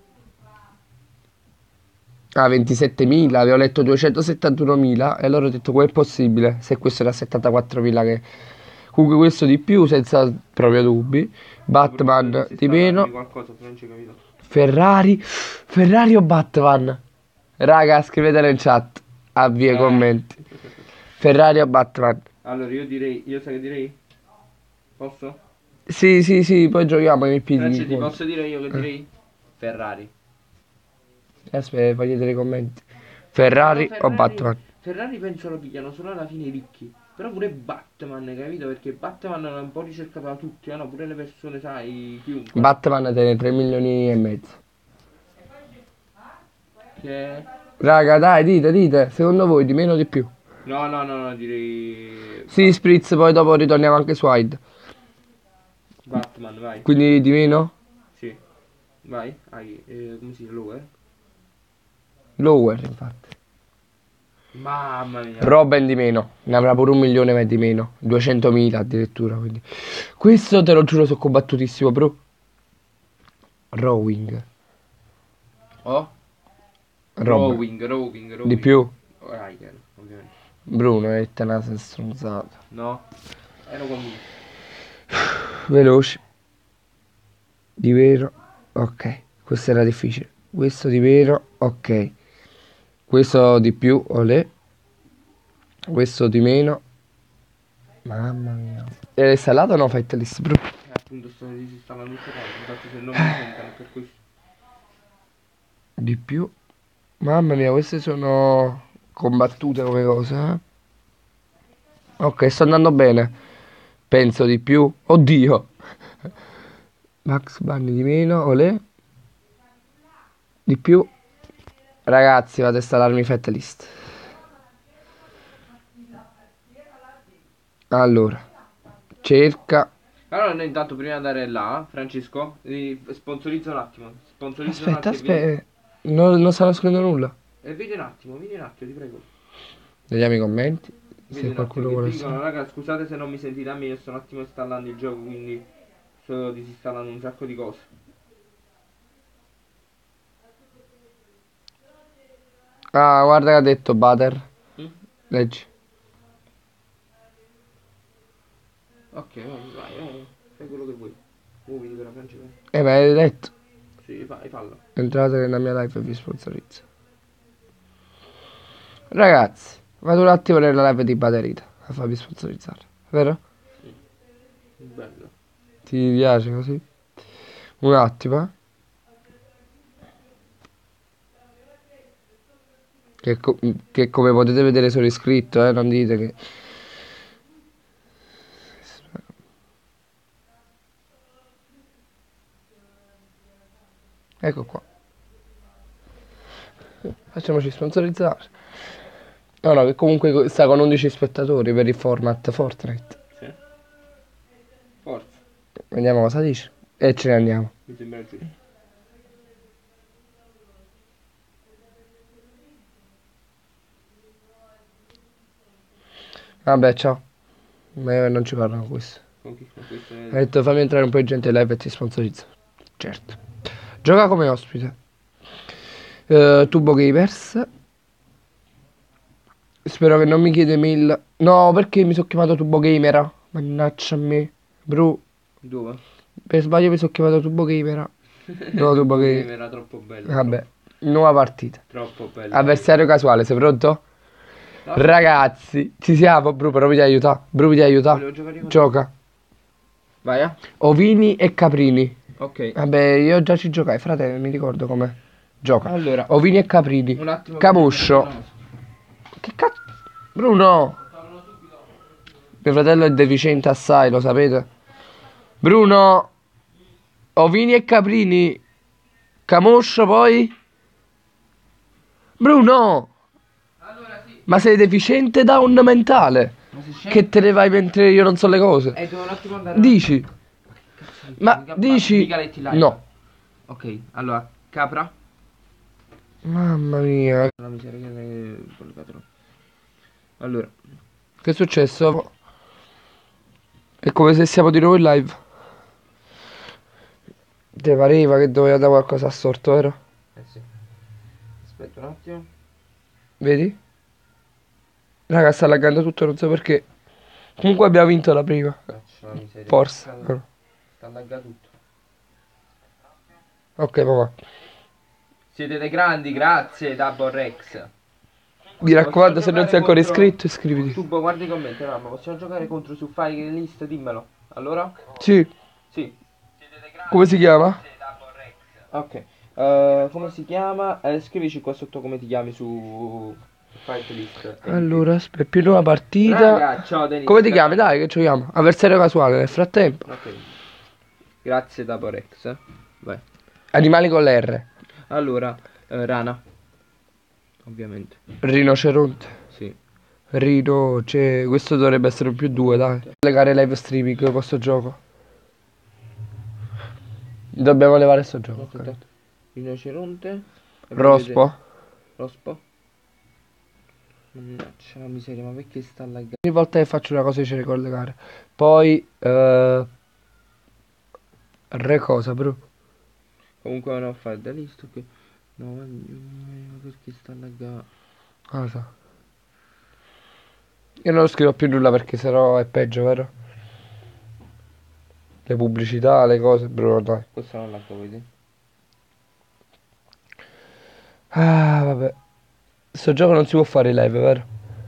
27.000, avevo letto 271.000 e allora ho detto com'è possibile se questo era 74.000 che... Comunque questo di più senza proprio dubbi. Batman di meno. Ferrari o Batman? Raga, scrivetelo in chat. Avvia i commenti. Ferrari o Batman? Allora io direi, io sai che direi? Posso? Sì, poi giochiamo nei Francesco, piedi. ti posso dire io che direi? Ferrari. Aspetta, fagli vedere i commenti. Ferrari No, o Batman? Ferrari penso lo pigliano solo alla fine i ricchi. Però pure Batman, capito? Perché Batman è un po' ricercato da tutti, no? Pure le persone, sai, chiunque. Batman tiene 3 milioni e mezzo. Che... Raga, dai, dite, secondo voi di meno o di più? No, direi... Sì, Spritz, poi dopo ritorniamo anche su Hyde. Batman, vai. Quindi di meno? Sì. Vai, come si dice, Lower? Lower, infatti. Mamma mia. Robin di meno, ne avrà pure 1 milione ma di meno, 200.000 addirittura, quindi. Questo te lo giuro sono combattutissimo, bro. Rowing. Oh? Robin. Rowing. Di più? Riker, ovviamente. Bruno, è una stronzata. No? Ero convinto. Veloci. Di vero, ok. Questo era difficile. Questo di vero, ok. Questo di più, olè. Questo di meno. Mamma mia. È salato o no Fight List, bro? Appunto sto disinstallando tutto quanto, infatti se non mi sentono per questo. Di più. Mamma mia, queste sono combattute come cose, eh? Ok, sto andando bene. Penso di più. Oddio. Max Bunny di meno, olè. Di più. Ragazzi, vado a installarmi Fight List. Allora. Cerca. Allora noi intanto prima di andare là, Francesco, sponsorizza un attimo. Sponsorizza un Aspetta, attimo. aspetta. Non sta nascondendo nulla. E vedi un attimo, ti prego. Vediamo i commenti. Vedi Se un qualcuno attimo, che vuole ti dicono, sapere. raga, scusate se non mi sentite a me, io sto un attimo installando il gioco, quindi sto disinstallando un sacco di cose. Ah, guarda che ha detto Butter. Mm? Leggi. Ok, vai, fai quello che vuoi. Muoviti per la Francesco. Ma hai detto. Sì, fallo. Entrate nella mia live e vi sponsorizzo. Ragazzi, vado un attimo nella live di Baterita a farvi sponsorizzare, vero? Bello. Ti piace così? Un attimo, eh? Che come potete vedere sono iscritto, non dite che... Ecco qua. Facciamoci sponsorizzare. No, che comunque sta con 11 spettatori per il format Fortnite. Sì. Forza. Vediamo cosa dice. E ce ne andiamo. Mi sembra giusto. Vabbè, ciao. Ma io non ci parlo con questo. Con chi? Con questo Ha detto fammi entrare un po' di gente in live e ti sponsorizzo. Certo. Gioca come ospite. Tubo Gamers. Spero che non mi chiede mail. No, perché mi sono chiamato Tubo Gamer? Mannaggia a me. Bro, Dove? per sbaglio mi sono chiamato Tubo Gamer. No, Tubo Gamer. Era troppo bello. Vabbè, nuova partita. Troppo bello. Avversario casuale, sei pronto? No, Ragazzi, ci siamo, bro, provi di aiutare. Provi di aiutare. volevo giocare con te. Gioca. Vai, Ovini e Caprini. Ok. Vabbè, io già ci giocai, frate, mi ricordo come gioca. Allora, Ovini e Caprini. un attimo. Camoscio. Che cazzo? Bruno. Mio fratello è deficiente assai, lo sapete? Bruno. Ovini e Caprini. Camoscio poi. Bruno. Allora sì. Ma sei deficiente da un mentale. Ma se Che te ne vai mentre io non so le cose. devo un attimo andare. Dici. Ma dici. Mica letti live. No. Ok, allora, capra. Mamma mia. La miseria che è collegato. Allora, Che è successo? È come se siamo di nuovo in live. Ti pareva che doveva dare qualcosa a storto, vero? sì. Aspetta un attimo. Vedi? Raga, sta laggando tutto, non so perché. Comunque abbiamo vinto la prima. Faccio la miseria. Forse. Sta lagga tutto. Ok, papà. Siete dei grandi, grazie Double Rex. Mi raccomando, se Possiamo non sei giocare ancora contro- iscritto, iscriviti. Tubo, guarda i commenti, mamma. Possiamo giocare contro su Fire List? Dimmelo. Allora? Sì. Sì. Come si chiama? Ok. Come si chiama? Scrivici qua sotto come ti chiami su Fight List. Allora, aspetta, più una partita. Raga, ciao Denis. Come ti chiami? Dai, che giochiamo. Avversario casuale nel frattempo. Ok. Grazie Daporex. Vai. Animali con l'R. Allora, rana. Ovviamente. Rinoceronte. Sì. Rino, c'è. Questo dovrebbe essere un più 2, dai. Legare live streaming con questo gioco. Dobbiamo levare sto gioco. ok. Aspetta. Rinoceronte. Rospo. Rospo. Mannaggia la miseria, ma perché sta laggando? Ogni volta che faccio una cosa dice collegare. Poi re cosa, bro? Comunque non ho fatto da lista, ok. No, ma perché sta laggando? Non lo so. Io non lo scrivo più nulla perché sennò è peggio, vero? Le pubblicità, le cose, bro, dai. Questo non lagga, vedi? Ah, vabbè. Sto gioco non si può fare in live, vero?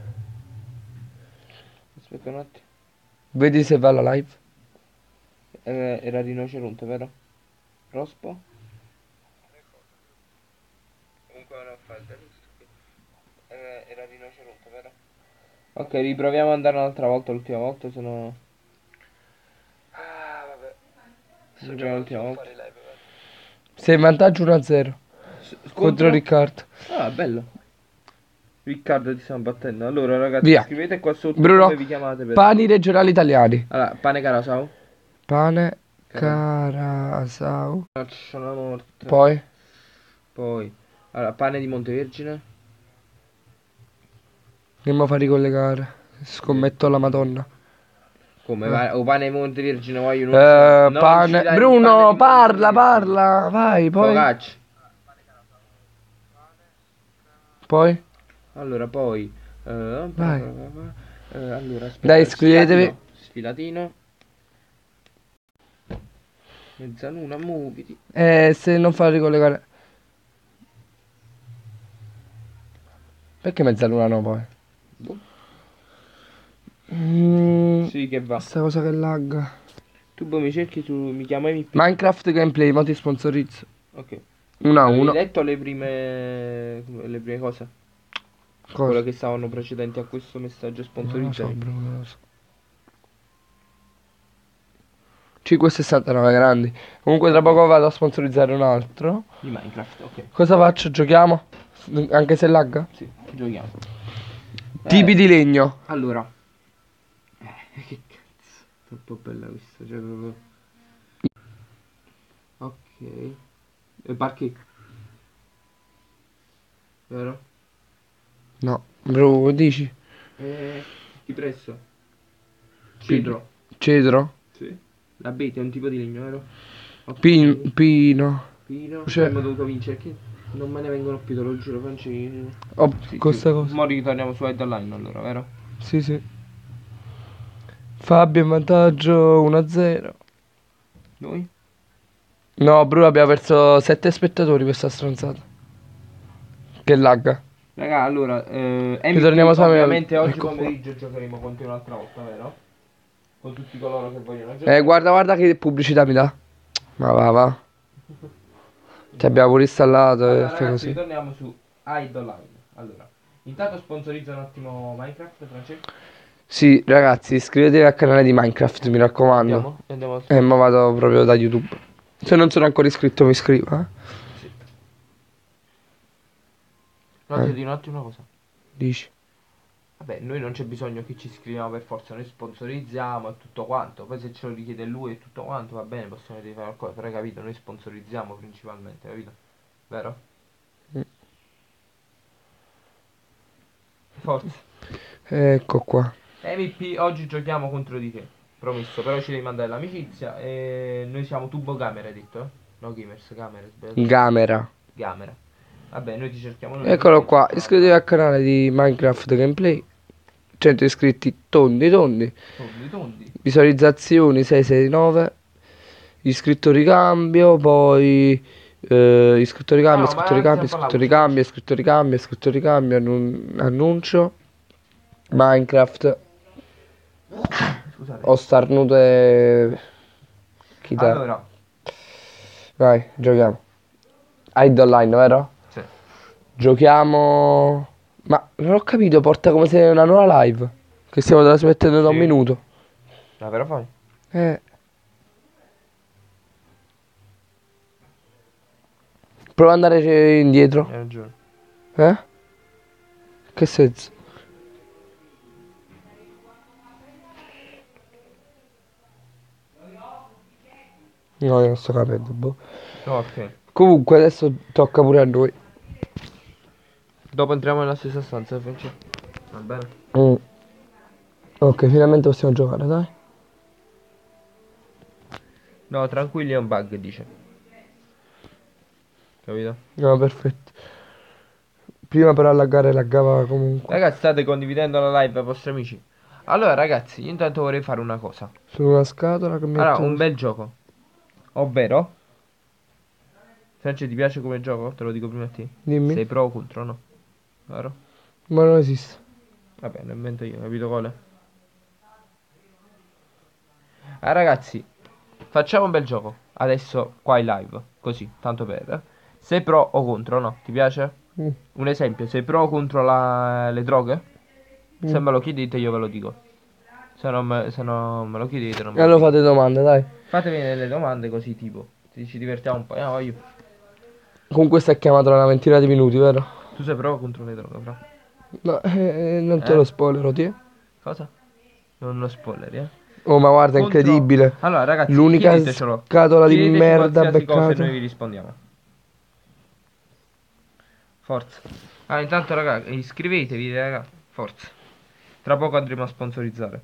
Aspetta un attimo. Vedi se va la live. Era rinoceronte, vero? Rospo? Comunque non ho fatto da lista, ok. Era rinoceronte, vero? Ok, riproviamo ad andare un'altra volta, l'ultima volta, se no... Ah, vabbè. Riproviamo l'ultima volta. Sei in vantaggio 1-0 contro Riccardo. Ah, bello. Riccardo ti stiamo battendo. Allora ragazzi, Via. scrivete qua sotto Bruno, come vi chiamate per... pani regionali italiani. Allora, pane carasau. Pane Carasau. Faccio la morte. Poi Allora, pane di Montevergine. andiamo a far ricollegare. Scommetto alla Madonna. Come? O pane di Montevergine voglio non Pane. ci dai il Bruno, pane di parla, Montevergine. parla. Vai, poi. Focaccia. Poi. Allora, poi... Vai. allora, aspetta. Dai, iscrivetevi. Sfilatino. Mezzaluna, muoviti. Se non fa ricollegare. Perché mezzaluna no poi? Boh. Mm, Sì, che va. Sta cosa che lagga. Tu poi mi cerchi su... Mi chiamo MVP. Minecraft gameplay, mo ti sponsorizzo. Ok. 1 a Avevi 1. letto le prime cose? Quelle che stavano precedenti a questo messaggio Non lo so, sponsorizzato. Bruno, non lo so. 5,69 grandi. Comunque tra poco vado a sponsorizzare un altro. Di Minecraft, ok. Cosa faccio? Giochiamo? Anche se lagga? Sì, giochiamo. Tipi di legno. Allora. Che cazzo. Troppo bella questa, cioè proprio. Ok. E parchi. Vero? No, bro, dici? Ti presso. Cedro. Cedro? Sì. L'abete è un tipo di legno, vero? Ok. Pino. Pino. Cioè- Abbiamo dovuto vincere che non me ne vengono più, te lo giuro, Francesco. Oh, questa cosa. Mo ritorniamo su Headline allora, vero? Sì, sì. Fabio in vantaggio 1-0. Noi? No, bro, abbiamo perso 7 spettatori questa stronzata. Che lagga. Raga, allora, Ritorniamo sempre- ovviamente oggi ecco qua. pomeriggio giocheremo contro un'altra volta, vero? Con tutti coloro che vogliono giocare. Guarda che pubblicità mi dà. Ma va. Ti abbiamo pure installato Allora, fai ragazzi, così. ritorniamo su Headline. Allora, intanto sponsorizza un attimo Minecraft, Francesco. Sì, ragazzi, iscrivetevi al canale di Minecraft, mi raccomando. Andiamo E mo vado proprio da YouTube. Se non sono ancora iscritto mi iscrivo, eh. Sì. Però ti dico un attimo una cosa. Dici. Vabbè, noi non c'è bisogno che ci iscriviamo per forza, noi sponsorizziamo e tutto quanto. Poi se ce lo richiede lui e tutto quanto, va bene, possiamo vedere fare qualcosa. Però hai capito, noi sponsorizziamo principalmente, capito? Vero? Mm. Forza. Ecco qua. MVP, oggi giochiamo contro di te. Promesso, però ci devi mandare l'amicizia. E noi siamo Tubo Camera, hai detto, eh? No, Gamers, Camera, sbagliato. Camera. Camera. Vabbè, noi ti cerchiamo noi. Eccolo qua, iscrivetevi al canale di Minecraft Gameplay. 100 iscritti tondi. Tondi. Visualizzazioni 669. Iscritto ricambio, poi Iscritto ricambio, No, iscritto ma ricambio, stiamo iscritto parlando. ricambio, iscritto ricambio, iscritto ricambio, annuncio. Minecraft. Scusate. Ho starnute. Chitarra. Allora, Vai, giochiamo. Hide online, vero? sì. Giochiamo. Ma non ho capito, porta come se una nuova live. Che stiamo trasmettendo da un Sì. minuto. Davvero fai? Eh. Prova ad andare indietro. Hai ragione. Eh? Che senso? No, io non sto capendo, boh. No, ok. Comunque adesso tocca pure a noi. Dopo entriamo nella stessa stanza, Francesco. Va bene? Mm. Ok, finalmente possiamo giocare, dai. No, tranquilli, è un bug, dice. Capito? No, perfetto. Prima però laggava comunque. Ragazzi, state condividendo la live ai vostri amici. Allora, ragazzi, io intanto vorrei fare una cosa. Su una scatola che Allora, metto. un bel gioco. Ovvero, Francesco, ti piace come gioco? Te lo dico prima a te. Dimmi. Sei pro o contro, no? Vero? Ma non esiste. Vabbè, lo invento io, capito quale? Ragazzi, facciamo un bel gioco. Adesso qua in live. Così, tanto per. Sei pro o contro, no? Ti piace? Mm. Un esempio, sei pro o contro le droghe? Se me lo chiedete io ve lo dico. Se non me lo chiedete non E me lo allora dico. fate domande, dai. Fatevi delle domande così tipo. Ci divertiamo un po'. Voglio. Con questo è chiamato una ventina di minuti, vero? Tu sei pro o contro le droghe, però? No, non te lo spoilerò, ti. Cosa? Non lo spoiler, eh? Oh, ma guarda, è Contro- incredibile. Allora, ragazzi, L'unica chiedetecelo. scatola di Chiedeteci merda qualsiasi cosa e beccata. noi vi rispondiamo. Forza. Intanto, raga, iscrivetevi, raga. Forza. Tra poco andremo a sponsorizzare.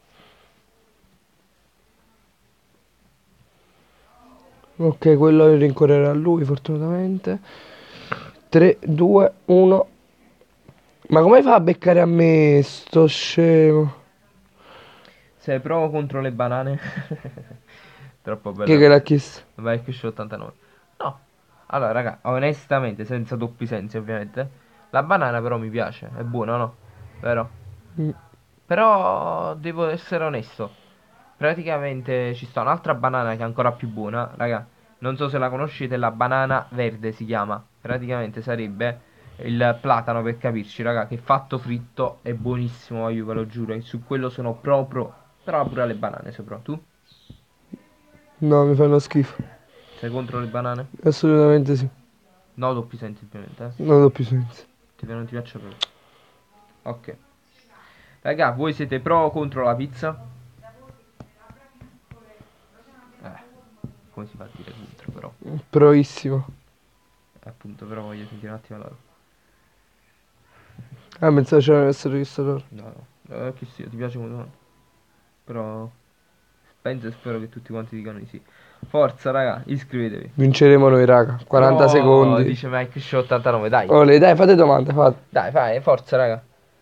Ok, quello rincorrerà lui, fortunatamente. 3, 2, 1. Ma come fa a beccare a me, sto scemo? Sei pro o contro le banane? Troppo bello. Chi è che l'ha chiesto? Vai, qui 89. No. Allora, raga, onestamente, senza doppi sensi, ovviamente. La banana però mi piace. È buona, no? Vero? Mm. Però devo essere onesto. Praticamente ci sta un'altra banana che è ancora più buona, raga. Non so se la conoscete, la banana verde si chiama. Praticamente sarebbe il platano per capirci, raga, che fatto fritto è buonissimo, io ve lo giuro. E su quello sono proprio. Però pure le banane sopra. Tu? No, mi fanno schifo. Sei contro le banane? Assolutamente sì. No, doppi sensi ovviamente, Non ho più senso. non ti piaccio proprio. Ok. Raga, voi siete pro o contro la pizza? Come si fa a dire contro però? Proissimo. Appunto, però voglio sentire un attimo loro. Ah, pensavo c'erano essere visto loro. No, no. Che sì, ti piace come domanda? Però penso e spero che tutti quanti dicano di sì. Forza, raga, iscrivetevi. Vinceremo noi, raga. 40 Oh, secondi. dice Mike Show 89, dai. Ole, dai, fate domande, fate. Dai, fai, forza, raga.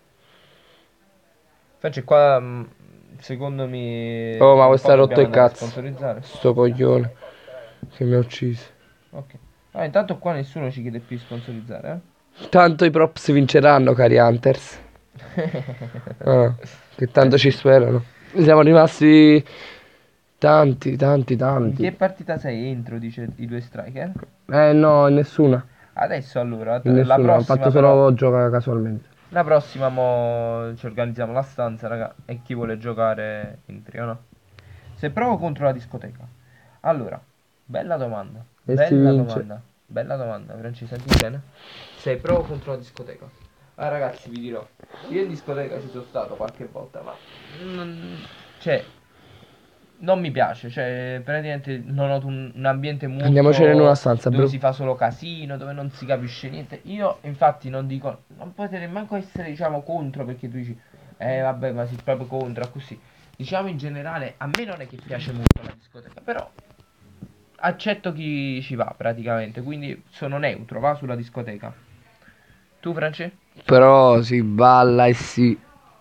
Faccio qua, secondo me... Oh, ma un questo po' ha rotto dobbiamo il andare a cazzo. sponsorizzare. Sto coglione. Che mi ha ucciso. Ok. Intanto qua nessuno ci chiede più di sponsorizzare, Tanto i props vinceranno, cari Hunters. Ah, che tanto ci sperano. Siamo rimasti tanti. In che partita sei? Entro, dice i due striker. No, in nessuna. Adesso allora, In la nessuna. Ho prossima fatto però, solo giocare casualmente. la prossima mo ci organizziamo la stanza, raga, e chi vuole giocare entri o no? Se provo contro la discoteca. Allora, bella domanda. E si Bella vince. domanda. Bella domanda, Franci, senti bene? Se provo contro la discoteca. Ragazzi, vi dirò, io in discoteca ci sono stato qualche volta, ma cioè non mi piace, cioè praticamente non ho un ambiente molto Andiamocene in una stanza, dove bro. si fa solo casino, dove non si capisce niente. Io infatti non dico, non potete manco essere diciamo contro perché tu dici vabbè ma sei proprio contro così. Diciamo in generale a me non è che piace molto la discoteca, però accetto chi ci va praticamente, quindi sono neutro, va sulla discoteca. Tu France? Però si balla e si...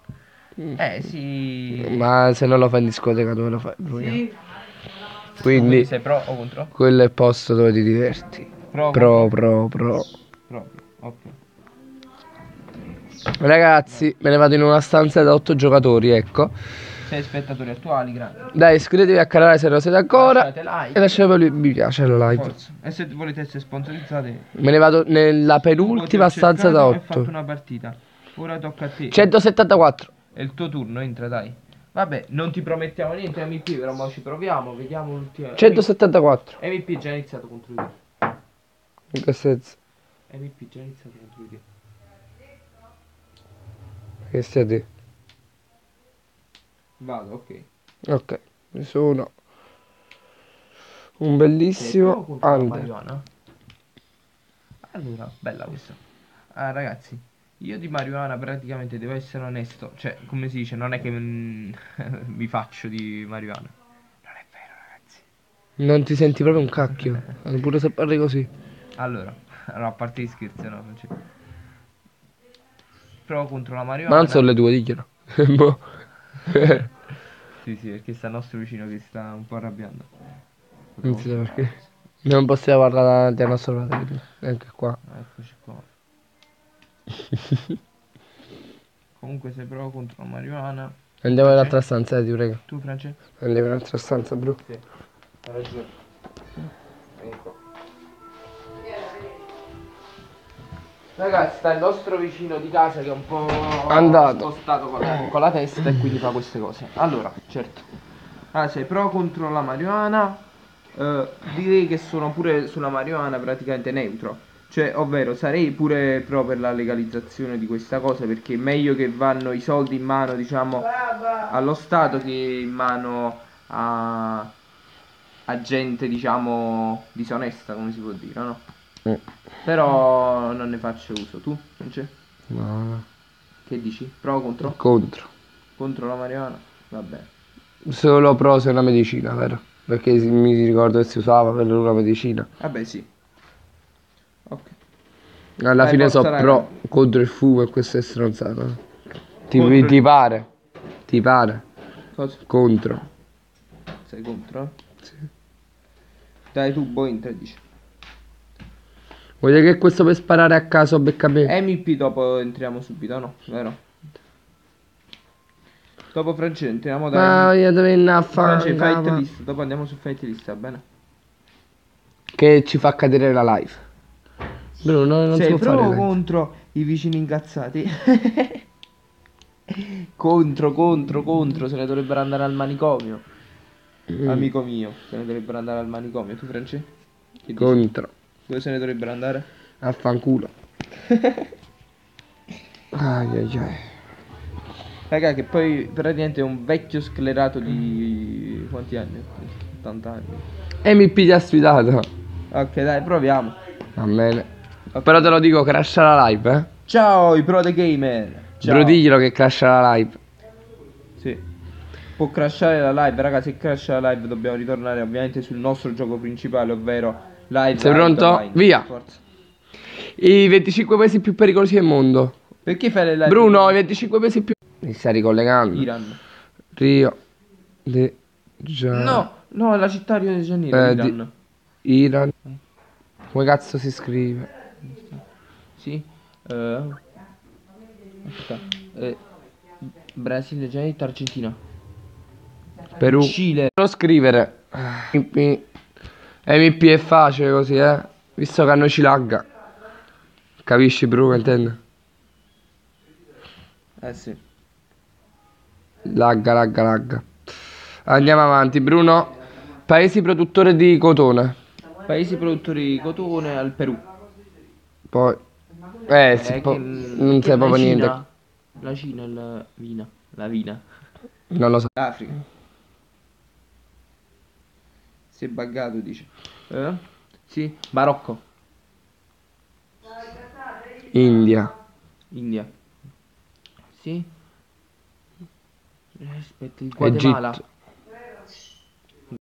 Sì. Ma se non lo fai in discoteca dove lo fai? Bruno? Sì. Quindi sei pro o contro? quello è il posto dove ti diverti. Pro. Proprio, ok. Ragazzi, me ne vado in una stanza da 8 giocatori, ecco. 6 spettatori attuali, grandi. Dai, iscrivetevi al canale se non siete ancora. Lasciate like. E lasciate mi piace la live. Forza. E se volete essere sponsorizzati, Me ne vado nella penultima stanza da ho fatto 8. una partita. Ora tocca a te. 174. È il tuo turno, entra, dai. Vabbè, non ti promettiamo niente, MP, però mo ci proviamo, vediamo l'ultima. 174. MP già iniziato contro di te. In che senso? MP già iniziato contro di te. Che stia te? Vado, ok. Ok, mi sono un Sei bellissimo proprio contro la under. marijuana? Allora, bella questa. Ah, ragazzi, io di marijuana praticamente devo essere onesto. Cioè, come si dice, non è che mi faccio di marijuana. Non è vero, ragazzi. Non ti senti proprio un cacchio. Pure se parli così. Allora, no, a parte gli scherzi, no, non c'è. Provo contro la Ma marijuana. non sono le tue, diglielo. Boh. Sì, sì, perché sta il nostro vicino che sta un po' arrabbiando. Non si sa perché. Non possiamo parlare davanti al nostro fratello. Anche qua. Eccoci qua. Comunque se provo contro la marijuana. Andiamo nell'altra stanza, ti prego. Tu, Francesco? Andiamo nell'altra stanza, bro. Sì, hai ragione. Ecco. Ragazzi, sta il nostro vicino di casa che è un po' Andato. spostato con la testa e quindi fa queste cose. Allora, certo. Allora, sei pro contro la marijuana. Direi che sono pure sulla marijuana praticamente neutro. Cioè, ovvero, sarei pure pro per la legalizzazione di questa cosa perché è meglio che vanno i soldi in mano, diciamo, allo Stato che in mano a gente, diciamo, disonesta, come si può dire, no? Però non ne faccio uso. Tu, non c'è? No. Che dici? Pro o contro? Contro. Contro la marijuana? Va bene. Solo pro se è una medicina, vero? Perché mi ricordo che si usava per una medicina. Vabbè, sì. Ok. Alla Dai, fine forza, so raga. pro contro il fumo e queste stronzate. Contro il- Ti pare? Ti pare? Cosa? Contro. Sei contro? Sì. Dai, tu, boh, dici. Vuoi dire che questo per sparare a caso becca me? MP dopo entriamo subito, no? Vero? Dopo Francesco entriamo Ma dai. io devo andare a Francesco, fare fight list. Dopo andiamo su fight list, va bene? che ci fa cadere la live. Bruno, non si Sei può fare pro o live. contro i vicini incazzati? Contro, se ne dovrebbero andare al manicomio. Amico mio, se ne dovrebbero andare al manicomio. Tu, Francesco? Che dici? Contro. Dove se ne dovrebbero andare? Affanculo. Ai ai ai. Raga, che poi praticamente è un vecchio sclerato di... quanti anni? 80 anni. MP ti ha sfidato. Ok, dai, proviamo. Va bene. Ok. Però te lo dico, crasha la live, eh. Ciao, i pro the gamer. Ciao. Bro, diglielo che crasha la live. Sì. Può crashare la live, raga, se crasha la live dobbiamo ritornare ovviamente sul nostro gioco principale, ovvero live. Sei pronto? Online. Via. Forza. I 25 paesi più pericolosi del mondo. Perché fai le live? Bruno, i 25 paesi più... Mi stai ricollegando? Iran. Rio de Janeiro. No, la città Rio de Janeiro, Iran. Iran. Come cazzo si scrive? Sì. Aspetta. Brasile, Egitto, Argentina. Perù. Cile. Non scrivere. MP è facile così, visto che a noi ci lagga. Capisci, Bruno, intendo? Sì. Lagga. Andiamo avanti, Bruno. Paesi produttori di cotone. Paesi produttori di cotone al Perù. Poi... sì, Che non che sai proprio la Cina? niente. La Cina e la Vina. La Vina. Non lo so. L'Africa. Si è buggato, dice. Sì. Marocco. India. India. Sì. Aspetta, il Guatemala. Egitto.